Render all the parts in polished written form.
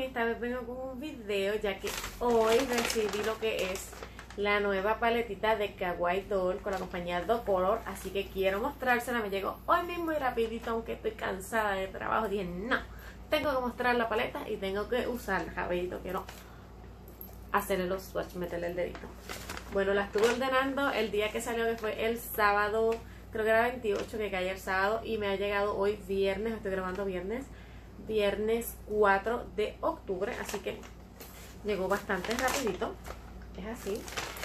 esta vez vengo con un video ya que hoy recibí lo que es la nueva paletita de Kawaii Doll con la compañía Docolor, así que quiero mostrársela. Me llegó hoy mismo y rapidito, aunque estoy cansada de trabajo, dije no, tengo que mostrar la paleta y tengo que usarla, rapidito, quiero hacerle los swatch, meterle el dedito. Bueno, la estuve ordenando el día que salió, que fue el sábado, creo que era 28, que caía el sábado, y me ha llegado hoy viernes, estoy grabando viernes 4 de octubre, así que llegó bastante rapidito, es así.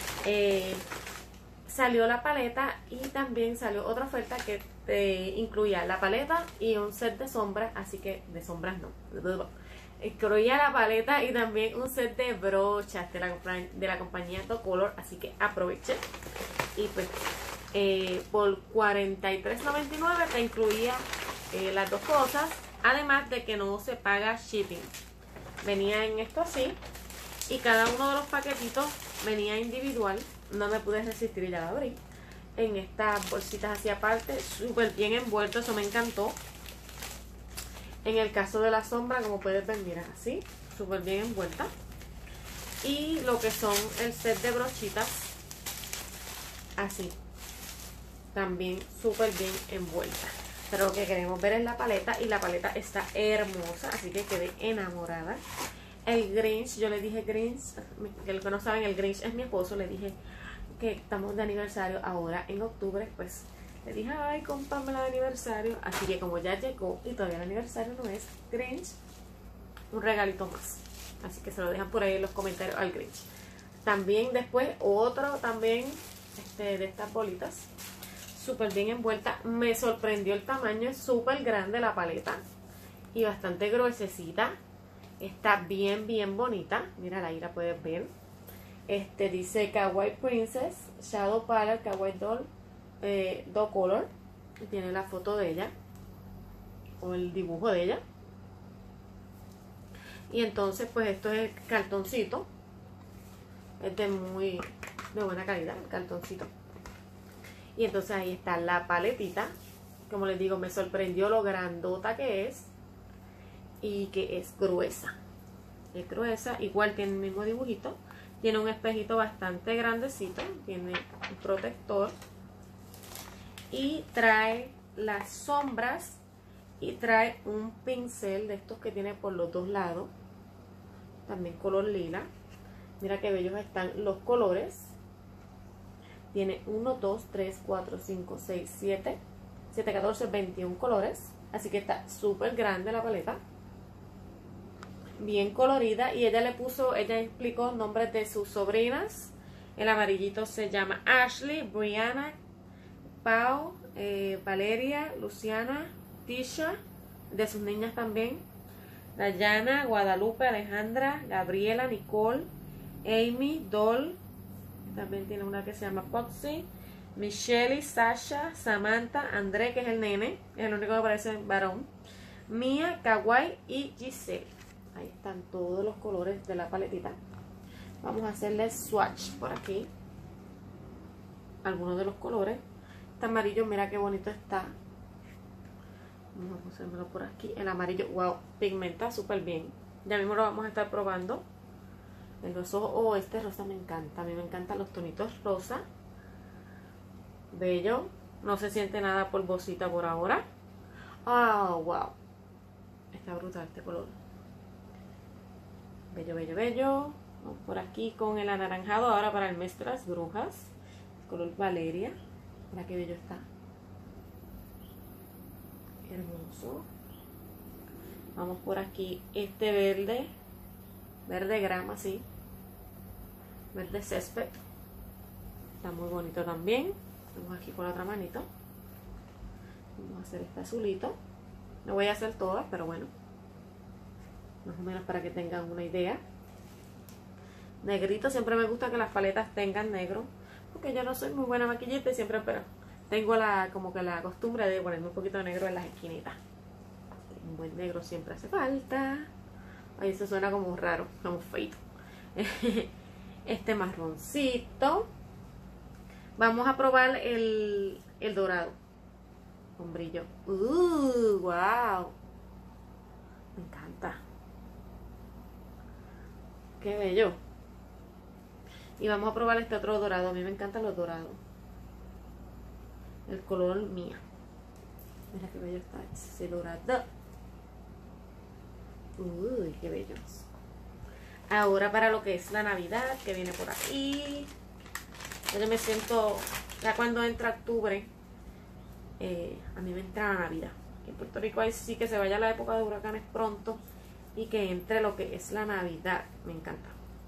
Salió la paleta y también salió otra oferta que te incluía la paleta y un set de sombras, así que de sombras no, incluía la paleta y también un set de brochas de la compañía Docolor, así que aprovechen. Y pues por $43.99 te incluía las dos cosas, además de que no se paga shipping. Venía en esto así y cada uno de los paquetitos venía individual. No me pude resistir y ya la abrí en estas bolsitas así aparte, súper bien envuelto, eso me encantó. En el caso de la sombra, como puedes ver, mira, así, súper bien envuelta. Y lo que son el set de brochitas, así, también súper bien envuelta. Pero lo que queremos ver es la paleta, y la paleta está hermosa, así que quedé enamorada. El Grinch, yo le dije Grinch, que los que no saben, el Grinch es mi esposo, le dije que estamos de aniversario ahora en octubre, pues le dije, ay, cómpramela de aniversario. Así que como ya llegó y todavía el aniversario no es, Grinch, un regalito más. Así que se lo dejan por ahí en los comentarios al Grinch. También después otro también de estas bolitas, súper bien envuelta. Me sorprendió el tamaño, es súper grande la paleta y bastante gruesecita. Está bien bonita. Mira, ahí la puedes ver. Dice Kawaii Princess Shadow Palette Kawaii Doll Docolor, y tiene la foto de ella o el dibujo de ella. Y entonces pues esto es el cartoncito, es de buena calidad el cartoncito. Y entonces ahí está la paletita. Como les digo, me sorprendió lo grandota que es y que es gruesa. Es gruesa, igual tiene el mismo dibujito. Tiene un espejito bastante grandecito, tiene un protector. Y trae las sombras y trae un pincel de estos que tiene por los dos lados, también color lila. Mira qué bellos están los colores. Tiene 1, 2, 3, 4, 5, 6, 7, 14, 21 colores. Así que está súper grande la paleta, bien colorida. Y ella explicó nombres de sus sobrinas. El amarillito se llama Ashley, Brianna, Pau, Valeria, Luciana, Tisha, de sus niñas también, Dayana, Guadalupe, Alejandra, Gabriela, Nicole, Amy, Doll, también tiene una que se llama Foxy, Michelle, Sasha, Samantha, André, que es el nene, es el único que parece varón, Mia, Kawaii y Giselle. Ahí están todos los colores de la paletita. Vamos a hacerle swatch por aquí algunos de los colores. Este amarillo, mira qué bonito está. Vamos a pusérmelo por aquí. El amarillo, wow, pigmenta súper bien. Ya mismo lo vamos a estar probando. Los ojos, este rosa me encanta. A mí me encantan los tonitos rosa. Bello. No se siente nada polvosita por ahora. Oh, wow. Está brutal este color. Bello. Vamos por aquí con el anaranjado ahora para el mes de las brujas. Color Valeria. Mira qué bello está. Hermoso. Vamos por aquí. Este verde. Verde grama, sí. Verde césped. Está muy bonito también. Vamos aquí con la otra manito. Vamos a hacer este azulito. No voy a hacer todas, pero bueno. Más o menos para que tengan una idea. Negrito. Siempre me gusta que las paletas tengan negro, porque yo no soy muy buena maquillista y siempre, pero tengo como que la costumbre de ponerme un poquito de negro en las esquinitas. Un buen negro siempre hace falta. Ay, eso suena como raro, como feito. Este marroncito. Vamos a probar el dorado con brillo. Wow. Me encanta. Qué bello. Y vamos a probar este otro dorado. A mí me encantan los dorados. El color mía. Mira qué bello está ese dorado. Uy, qué bellos. Ahora para lo que es la Navidad, que viene por aquí. Yo me siento, ya cuando entra octubre, a mí me entra la Navidad. En Puerto Rico ahí sí que se vaya la época de huracanes pronto y que entre lo que es la Navidad. Me encanta.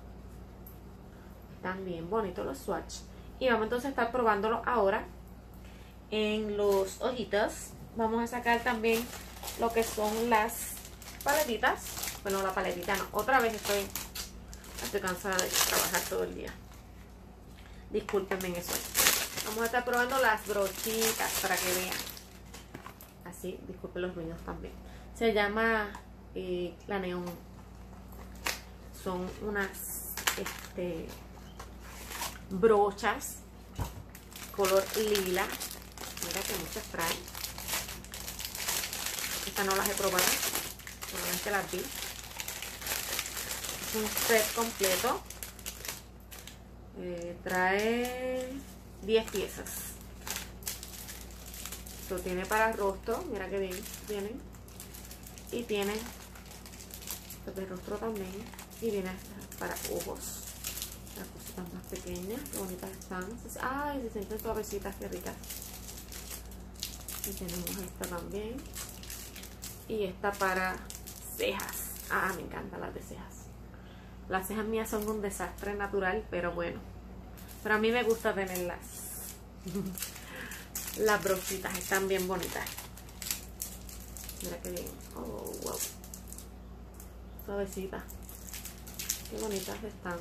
Están bien bonitos los swatch. Y vamos entonces a estar probándolo ahora en los ojitos. Vamos a sacar también lo que son las paletitas. Bueno, la paletita no. Otra vez estoy cansada de trabajar todo el día. Discúlpenme en eso. Vamos a estar probando las brochitas para que vean. Así, disculpen los ruidos también. Se llama la neón. Son unas brochas color lila. Mira que muchas traen. Estas no las he probado, solamente las vi. Es un set completo. Trae 10 piezas. Esto tiene para rostro, mira que bien vienen. Y tiene de rostro también. Y viene para ojos. Las cositas más pequeñas, qué bonitas están. Ay, se sienten suavecitas, qué ricas. Y tenemos esta también. Y esta para cejas. Ah, me encantan las de cejas. Las cejas mías son un desastre natural, pero bueno. Pero a mí me gusta tenerlas. Las brochitas están bien bonitas. Mira qué bien. Oh, wow. Suavecitas. Qué bonitas están.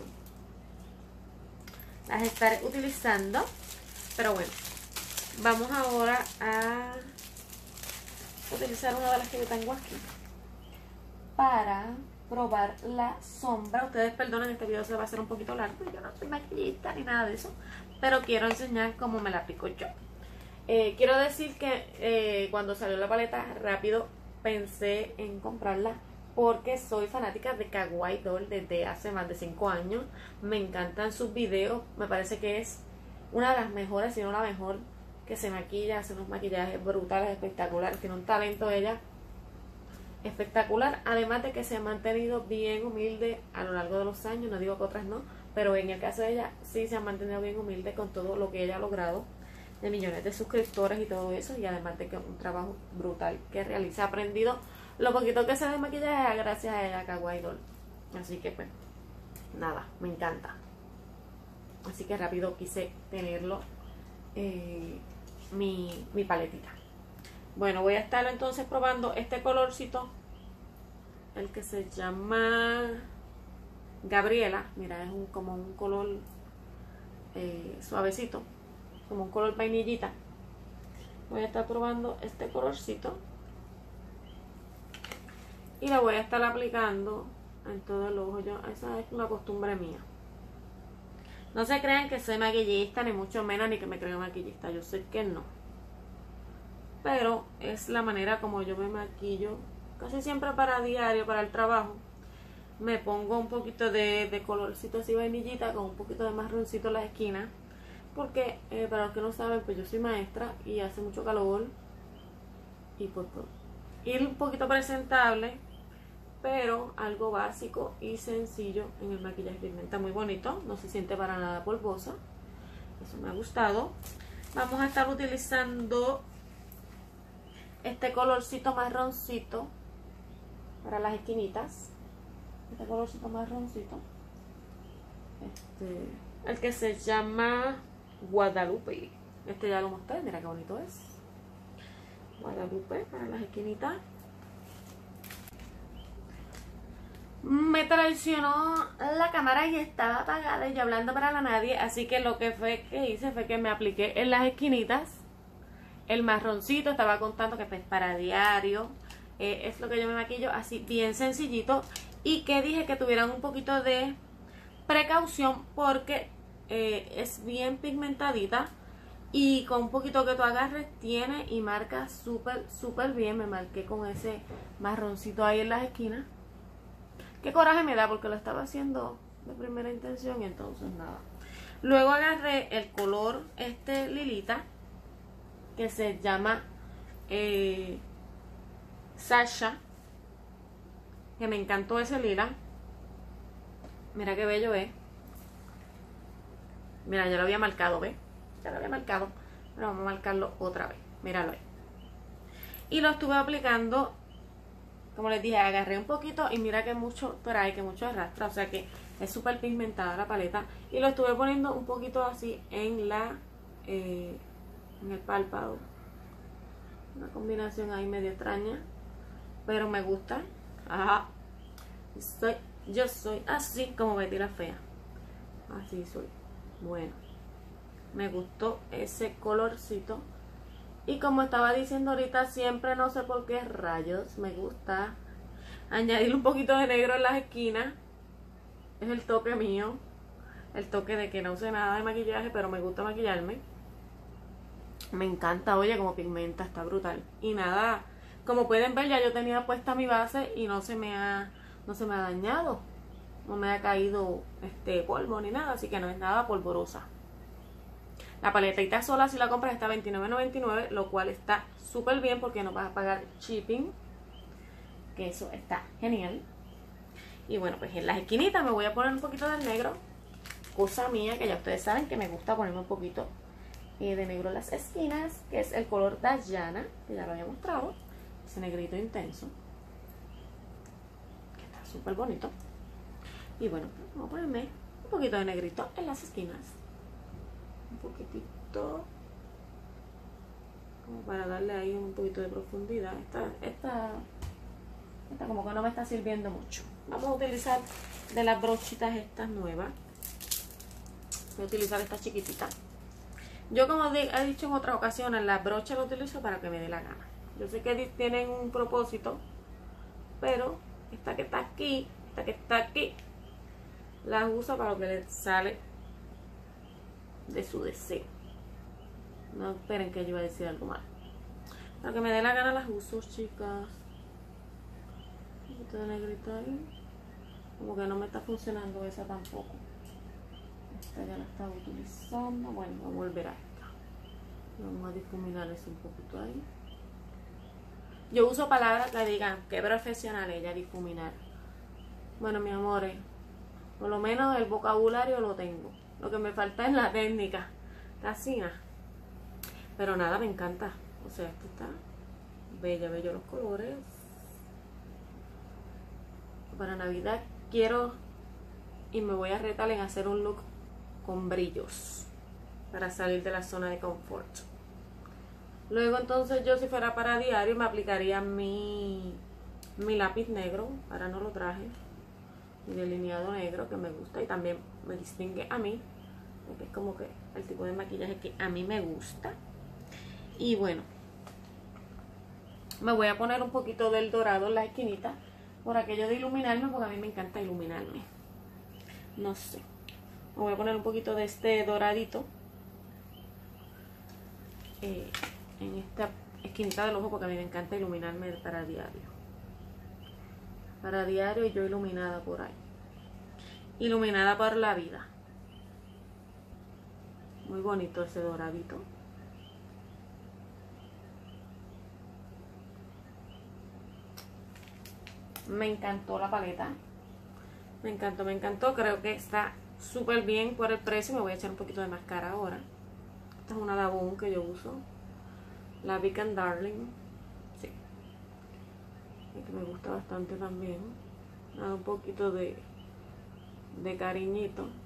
Las estaré utilizando. Pero bueno. Vamos ahora a utilizar una de las que yo tengo aquí para probar la sombra. Ustedes perdonen, este video se va a hacer un poquito largo. Yo no soy maquillista ni nada de eso, pero quiero enseñar cómo me la aplico yo. Quiero decir que cuando salió la paleta rápido pensé en comprarla porque soy fanática de Kawaii Doll desde hace más de 5 años. Me encantan sus videos. Me parece que es una de las mejores, si no la mejor, que se maquilla, hace unos maquillajes brutales, espectaculares. Tiene un talento ella espectacular, además de que se ha mantenido bien humilde a lo largo de los años. No digo que otras no, pero en el caso de ella sí se ha mantenido bien humilde con todo lo que ella ha logrado, de millones de suscriptores y todo eso, y además de que un trabajo brutal que realiza. Ha aprendido lo poquito que sé de maquillaje gracias a ella, Kawaii Doll. Así que pues nada, me encanta. Así que rápido quise tenerlo mi paletita. Bueno, voy a estar entonces probando este colorcito, el que se llama Gabriela. Mira, es como un color suavecito, como un color vainillita. Voy a estar probando este colorcito y lo voy a estar aplicando en todo el ojo. Esa es una costumbre mía. No se crean que soy maquillista, ni mucho menos, ni que me creo maquillista. Yo sé que no. Pero es la manera como yo me maquillo. Casi siempre para diario, para el trabajo. Me pongo un poquito de colorcito así vainillita, con un poquito de marroncito en las esquinas. Porque, para los que no saben, pues yo soy maestra y hace mucho calor. Y pues ir un poquito presentable, pero algo básico y sencillo en el maquillaje pigmenta. Muy bonito, no se siente para nada polvosa. Eso me ha gustado. Vamos a estar utilizando este colorcito marroncito para las esquinitas. Este colorcito marroncito. El que se llama Guadalupe. Este ya lo mostré, mira qué bonito es. Guadalupe para las esquinitas. Me traicionó la cámara y estaba apagada y yo hablando para la nadie, así que lo que hice fue que me apliqué en las esquinitas el marroncito. Estaba contando que es para diario, es lo que yo me maquillo, así bien sencillito, y que dije que tuvieran un poquito de precaución porque es bien pigmentadita y con un poquito que tú agarres tiene y marca súper bien. Me marqué con ese marroncito ahí en las esquinas. Qué coraje me da porque lo estaba haciendo de primera intención y entonces nada. Luego agarré el color lilita que se llama Sasha, que me encantó ese lila. Mira qué bello es. Mira, ya lo había marcado, ¿ves? Ya lo había marcado, pero vamos a marcarlo otra vez. Míralo ahí. Y lo estuve aplicando, como les dije, agarré un poquito y mira que mucho trae, que mucho arrastra, o sea que es súper pigmentada la paleta. Y lo estuve poniendo un poquito así en en el párpado. Una combinación ahí medio extraña, pero me gusta. Ajá. Yo soy así como Betty la Fea. Así soy. Bueno, me gustó ese colorcito. Y como estaba diciendo ahorita, siempre no sé por qué rayos me gusta añadir un poquito de negro en las esquinas. Es el toque mío. El toque de que no sé nada de maquillaje, pero me gusta maquillarme. Me encanta, oye, como pigmenta, está brutal. Y nada, como pueden ver, ya yo tenía puesta mi base y no se me ha dañado. No me ha caído polvo ni nada, así que no es nada polvorosa. La paletita sola, si la compras, está $29.99, lo cual está súper bien porque no vas a pagar shipping, que eso está genial. Y bueno, pues en las esquinitas me voy a poner un poquito del negro, cosa mía, que ya ustedes saben que me gusta ponerme un poquito de negro en las esquinas, que es el color Dayana, que ya lo había mostrado, ese negrito intenso, que está súper bonito. Y bueno, pues vamos a ponerme un poquito de negrito en las esquinas, un poquitito, como para darle ahí un poquito de profundidad. Esta como que no me está sirviendo mucho. Vamos a utilizar de las brochitas estas nuevas. Voy a utilizar esta chiquitita. Yo, como he dicho en otras ocasiones, las brochas las utilizo para que me dé la gana. Yo sé que tienen un propósito, pero esta que está aquí, las uso para lo que les sale de su deseo. No esperen que yo iba a decir algo mal. Para que me dé la gana las uso, chicas. Un poquito de negrito ahí. Como que no me está funcionando esa tampoco. Esta ya la estaba utilizando. Bueno, voy a volver a esta. Vamos a difuminar eso un poquito ahí. Yo uso palabras que digan que profesional ella difuminar. Bueno, mi amores, por lo menos el vocabulario lo tengo. Lo que me falta es la técnica. Casi nada. Pero nada, me encanta. O sea, esto está bello los colores. Para Navidad quiero y me voy a retar en hacer un look con brillos para salir de la zona de confort. Luego entonces yo, si fuera para diario, me aplicaría mi lápiz negro. Ahora no lo traje. Mi delineado negro, que me gusta y también me distingue a mí, porque es como que el tipo de maquillaje que a mí me gusta. Y bueno, me voy a poner un poquito del dorado en la esquinita por aquello de iluminarme, porque a mí me encanta iluminarme. No sé, me voy a poner un poquito de este doradito en esta esquinita del ojo, porque a mí me encanta iluminarme para diario. Para diario, y yo iluminada por ahí. Iluminada por la vida. Muy bonito ese doradito. Me encantó la paleta. Me encantó. Creo que está súper bien por el precio. Me voy a echar un poquito de máscara ahora. Esta es una Dabón que yo uso. La Big and Darling. Sí. Que me gusta bastante también. Nada, un poquito de cariñito.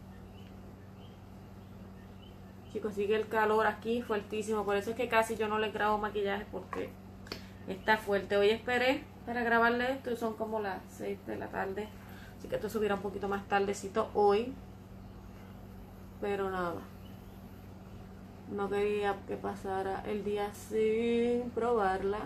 Chicos, sigue el calor aquí fuertísimo. Por eso es que casi yo no les grabo maquillaje, porque está fuerte. Hoy esperé para grabarle esto y son como las 6 de la tarde. Así que esto subirá un poquito más tardecito hoy. Pero nada, no quería que pasara el día sin probarla.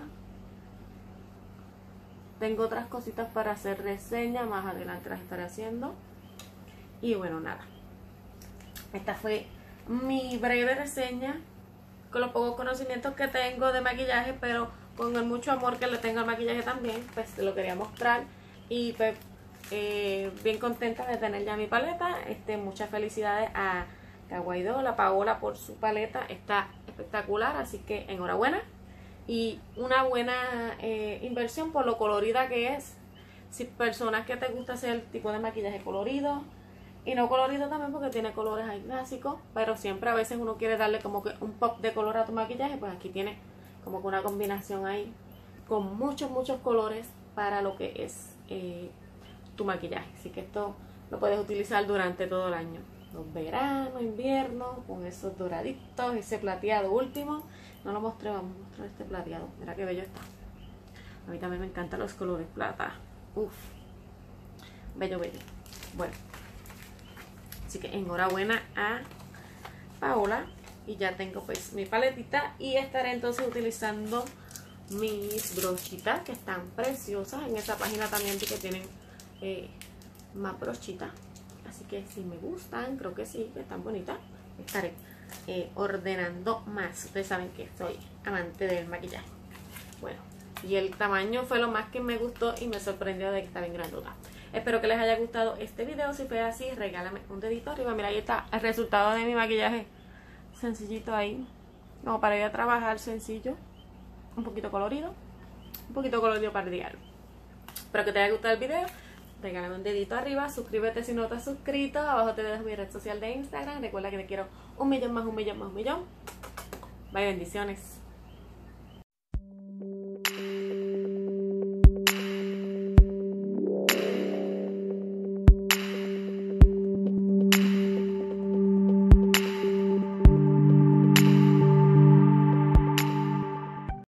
Tengo otras cositas para hacer reseña, más adelante las estaré haciendo. Y bueno, nada, esta fue mi breve reseña con los pocos conocimientos que tengo de maquillaje, pero con el mucho amor que le tengo al maquillaje también, pues te lo quería mostrar. Y pues bien contenta de tener ya mi paleta. Muchas felicidades a Kawaii Doll, a Paola por su paleta, está espectacular, así que enhorabuena. Y una buena inversión por lo colorida que es. Si personas que te gusta hacer el tipo de maquillaje colorido y no colorido también, porque tiene colores ahí clásicos, pero siempre a veces uno quiere darle como que un pop de color a tu maquillaje, pues aquí tiene como que una combinación ahí con muchos colores para lo que es tu maquillaje. Así que esto lo puedes utilizar durante todo el año, los veranos, invierno, con esos doraditos, ese plateado último. No lo mostré, vamos a mostrar este plateado. Mira qué bello está. A mí también me encantan los colores plata. Uf, bello. Bueno, así que enhorabuena a Paola. Y ya tengo pues mi paletita. Y estaré entonces utilizando mis brochitas, que están preciosas. En esa página también vi que tienen más brochitas. Así que si me gustan, creo que sí, que están bonitas. Estaré ordenando más. Ustedes saben que soy amante del maquillaje. Bueno, y el tamaño fue lo más que me gustó y me sorprendió de que está bien grandota. Espero que les haya gustado este video. Si fue así, regálame un dedito arriba. Mira, ahí está el resultado de mi maquillaje. Sencillito ahí, como para ir a trabajar, sencillo. Un poquito colorido para el diario. Espero que te haya gustado el video. Regálame un dedito arriba, suscríbete si no estás suscrito. Abajo te dejo mi red social de Instagram. Recuerda que te quiero un millón más. Bye, bendiciones.